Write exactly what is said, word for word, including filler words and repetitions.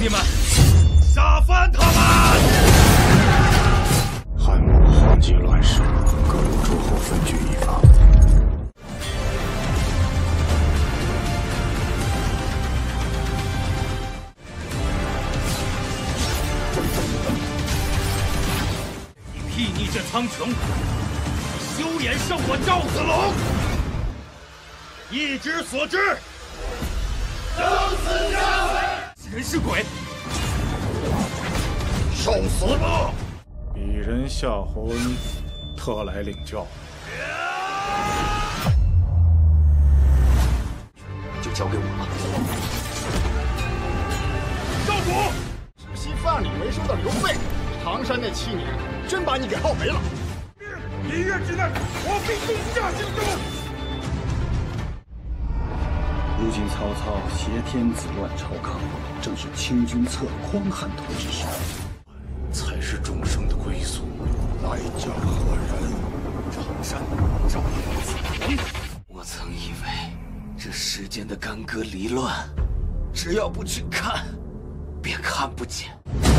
弟们，杀翻他们！ 汉末荒极乱世，各路诸侯分据一方。 睥睨这苍穹，休言胜我赵子龙！一之所至，生死相违。是人是鬼？受死吧！ 鄙人夏侯恩特来领教。 就交给我了。 赵主， 知悉范蠡没收到刘备，常山那七年。 真把你给耗没了！ 一月之内，我必攻下荆州。 如今曹操挟天子乱朝纲，正是清君侧匡汉图之时， 才是众生的归宿。来将何人？ 常山赵子龙。 我曾以为这世间的干戈离乱，只要不去看，便看不见。